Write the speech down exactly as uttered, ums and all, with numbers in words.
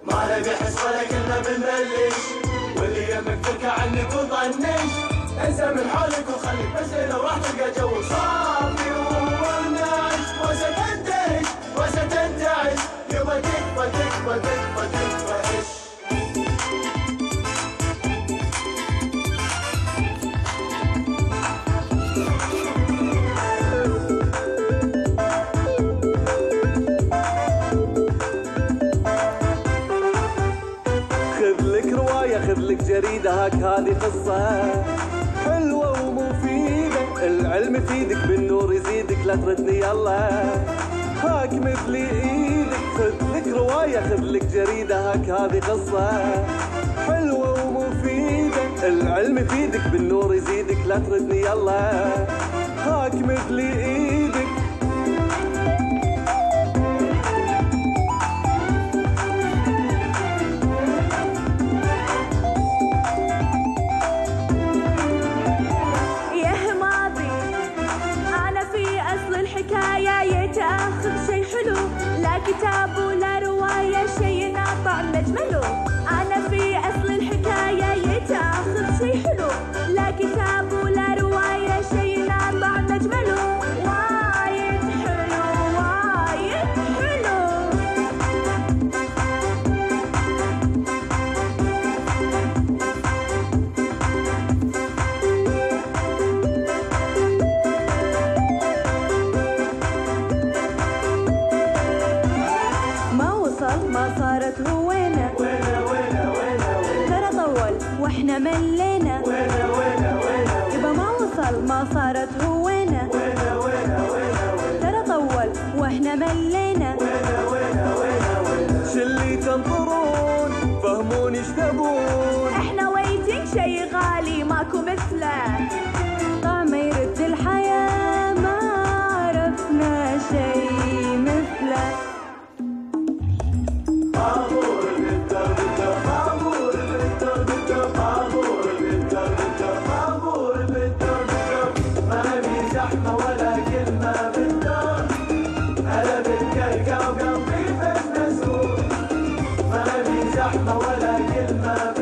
ما نبي حس ولا كلنا بنبلش، واللي يمك فكر عنك وظنش، انسى من حولك وخليك بس لو راح تلقى جو صافي ومنعش، وستنتهش وستنتعش، يبا تكفى تكفى تكفى تكفى ايش. خذ لك جريدة هاك هذه قصة حلوة ومفيدة، العلم يفيدك بالنور يزيدك لا تردني يلا هاك مثل ايدك. خذ لك رواية خذ لك جريدة هاك هذه قصة حلوة ومفيدة، العلم يفيدك بالنور يزيدك لا تردني يلا هاك مثل ايدك. يتاخذ شي حلو لا كتاب ولا رواية شي ناطع مجمله. أنا في أصل الحكاية يتاخذ شي حلو لا كتاب ولا رواية شي ناطع مجمله. وايد حلو وايد حلو. ما صارت هوينا وينا وينا وينا ترى طول واحنا ملينا وينا وينا وينا يبا ما وصل ما صارت هوينا وينا وينا وينا ترى طول واحنا ملينا وينا وينا وينا وينا. شلي تنطرون فهموني ايش تبون، احنا ويتنج شي غالي ماكو مثله، طعمه يرد الحياة ما عرفنا شي مثله. طابور بالدرب طابور بالدرب طابور بالدرب طابور بالدرب، ما نبي زحمة ولا كلمة بالدار، هلا بالكركة وقلبي فش مسرور، ما نبي زحمة ولا كلمة